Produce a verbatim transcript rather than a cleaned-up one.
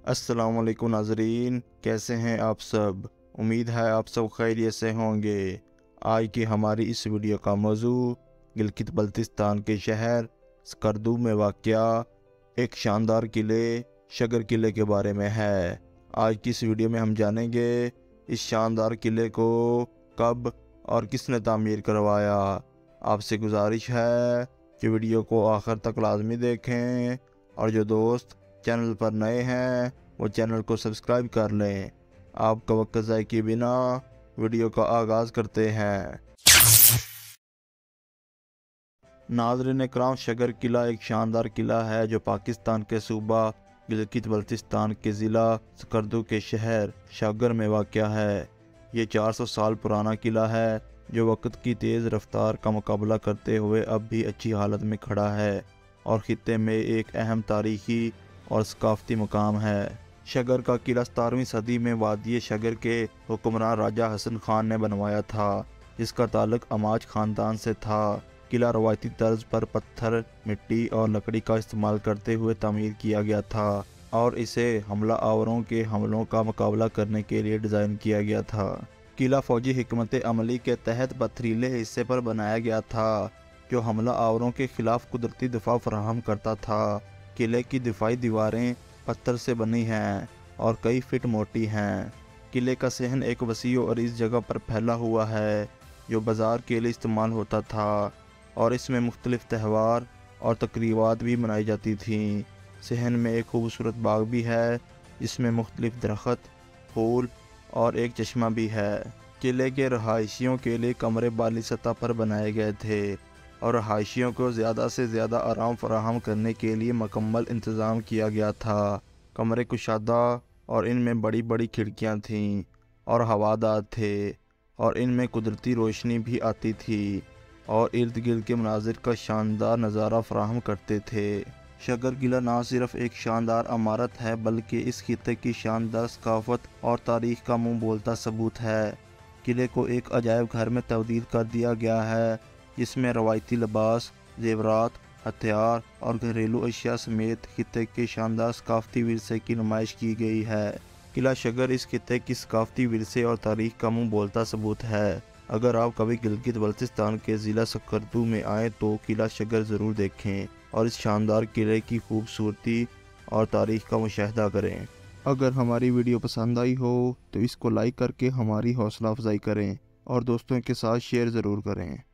अस्सलाम वालेकुम नाजरीन, कैसे हैं आप सब। उम्मीद है आप सब खैरियत से होंगे। आज की हमारी इस वीडियो का मौजू गिलगित बल्तिस्तान के शहर स्कर्दू में वाक़या एक शानदार किले शगर किले के बारे में है। आज की इस वीडियो में हम जानेंगे इस शानदार किले को कब और किसने तामीर करवाया। आपसे गुजारिश है कि वीडियो को आखिर तक लाजमी देखें और जो दोस्त चैनल पर नए हैं वो चैनल को सब्सक्राइब कर लें। आपका वक्त ज़ाय किए बिना वीडियो का आगाज़ करते हैं। नाज़रीन इकराम, शगर किला एक शानदार किला है जो पाकिस्तान के सूबा गिलगित बल्तिस्तान के ज़िला स्कर्दू के शहर शगर में वाक़या है। ये चार सौ साल पुराना किला है जो वक्त की तेज़ रफ्तार का मुकाबला करते हुए अब भी अच्छी हालत में खड़ा है और खित्ते में एक अहम तारीखी और सकाफती मकाम है। शगर का किला सतारहवीं सदी में वादी शगर के हुक्मरान राजा हसन खान ने बनवाया था, जिसका ताल्लुक अमाज ख़ानदान से था। किला रवायती तर्ज पर पत्थर, मिट्टी और लकड़ी का इस्तेमाल करते हुए तामीर किया गया था और इसे हमला आवरों के हमलों का मुकाबला करने के लिए डिज़ाइन किया गया था। किला फौजी हिकमत अमली के तहत पथरीले हिस्से पर बनाया गया था जो हमला आवरों के खिलाफ कुदरती दिफा फराहम करता था। किले की दिफाई दीवारें पत्थर से बनी हैं और कई फिट मोटी हैं। किले का सहन एक वसी और इस जगह पर फैला हुआ है जो बाज़ार के लिए इस्तेमाल होता था और इसमें मुख्तलिफ त्यौहार और तकरीबात भी मनाई जाती थीं। सहन में एक खूबसूरत बाग भी है जिसमें मुख्तलिफ दरख्त, फूल और एक चश्मा भी है। किले के रहायशियों के लिए कमरे बाली सतह पर बनाए गए थे और रहायशियों को ज़्यादा से ज़्यादा आराम फराहम करने के लिए मुकम्मल इंतज़ाम किया गया था। कमरे कुशादा और इनमें बड़ी बड़ी खिड़कियां थीं और हवादार थे और इनमें कुदरती रोशनी भी आती थी और इर्द गिर्द के मनाजिर का शानदार नज़ारा फराहम करते थे। शगर किला ना सिर्फ एक शानदार इमारत है बल्कि इस खित्ते की शानदार सकाफत और तारीख़ का मुँह बोलता सबूत है। किले को एक अजायब घर में तब्दील कर दिया गया है जिसमें रवायती लिबास, जेवरात, हथियार और घरेलू अशिया समेत खित्ते के शानदार सकाफती विरसे की नुमाइश की गई है। किला शगर इस खित्ते की सकाफती विरसे और तारीख़ का मुँह बोलता सबूत है। अगर आप कभी गिलगित बल्तिस्तान के ज़िला स्कर्दू में आएँ तो किला शगर ज़रूर देखें और इस शानदार किले की खूबसूरती और तारीख़ का मुशाहिदा करें। अगर हमारी वीडियो पसंद आई हो तो इसको लाइक करके हमारी हौसला अफजाई करें और दोस्तों के साथ शेयर ज़रूर करें।